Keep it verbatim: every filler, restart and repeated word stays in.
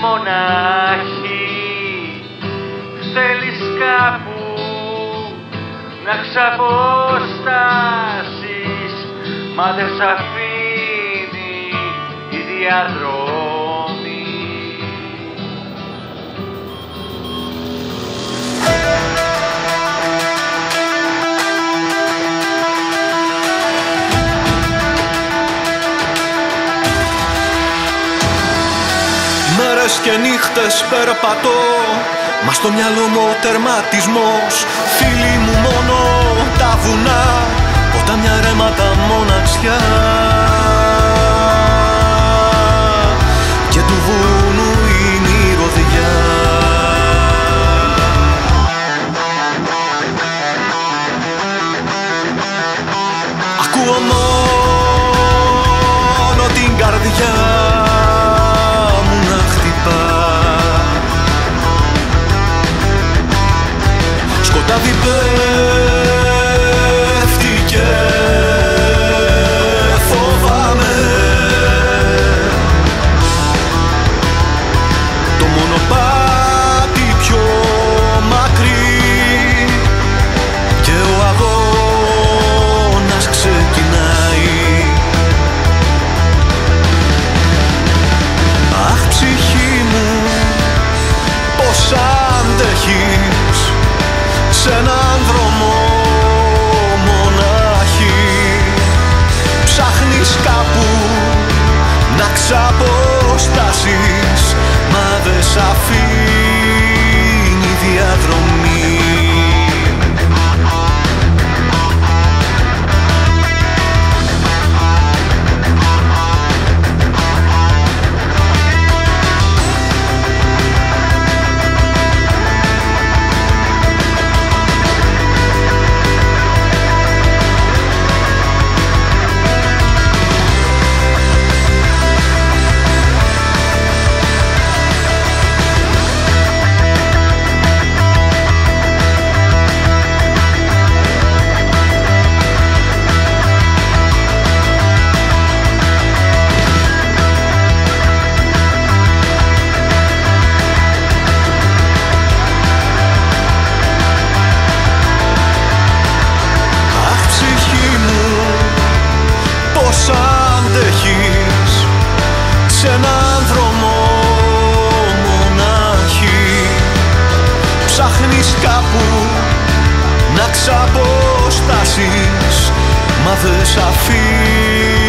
μονάχη, θέλεις κάπου να ξαποστάσεις, μα δεν σ' αφήνει η διαδρομή. Μέρες και νύχτες περπατώ, μα στο μυαλό μου ο τερματισμός. Φίλοι μου μόνο τα βουνά, ποτάμια ρέματα μοναξιά. Και του βουνού η μυρωδιά. Ακούω μόνο την καρδιά σκοτάδι πέφτει και φοβάμαι. Το μονοπάτι πιο μακρύ και ο αγώνας ξεκινάει. Αχ, ψυχή μου, πως αντέχεις σ' έναν δρόμο μονάχη. Ψάχνεις κάπου να ξαποστάσεις, μα δεν σ' αφήνει διαδρομή. Αντέχεις σ' έναν δρόμο μονάχη. Ψάχνεις κάπου να ξαποστάσεις, μα δεν σ' αφήνει